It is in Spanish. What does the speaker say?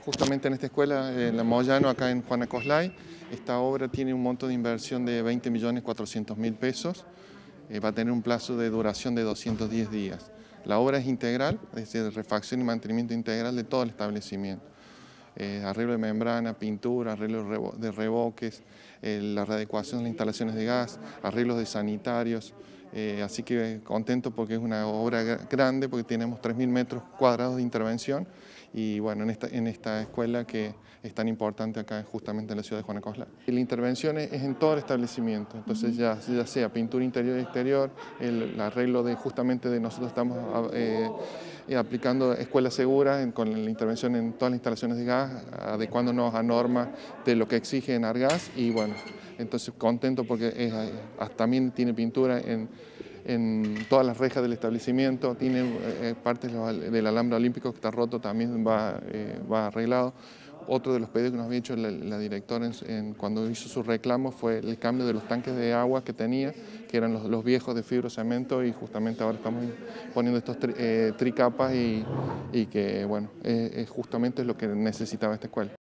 justamente en esta escuela, en la Moyano, acá en Juana Coslay. Esta obra tiene un monto de inversión de 20.400.000 pesos. Va a tener un plazo de duración de 210 días. La obra es integral, es decir, refacción y mantenimiento integral de todo el establecimiento. Arreglo de membrana, pintura, arreglo de revoques, la readecuación de las instalaciones de gas, arreglos de sanitarios. Así que contento porque es una obra grande, porque tenemos 3.000 metros cuadrados de intervención y bueno, en esta escuela que es tan importante acá justamente en la ciudad de Juana Coslay. La intervención es en todo el establecimiento, entonces ya sea pintura interior y exterior, el arreglo justamente de nosotros estamos aplicando escuelas seguras con la intervención en todas las instalaciones de gas, adecuándonos a normas de lo que exige Enargas y bueno, entonces contento porque también tiene pintura en todas las rejas del establecimiento, tiene partes del alambre olímpico que está roto, también va arreglado. Otro de los pedidos que nos había hecho la directora cuando hizo su reclamo fue el cambio de los tanques de agua que tenía, que eran los viejos de fibrocemento, y justamente ahora estamos poniendo estos tricapas y que bueno, justamente es lo que necesitaba esta escuela.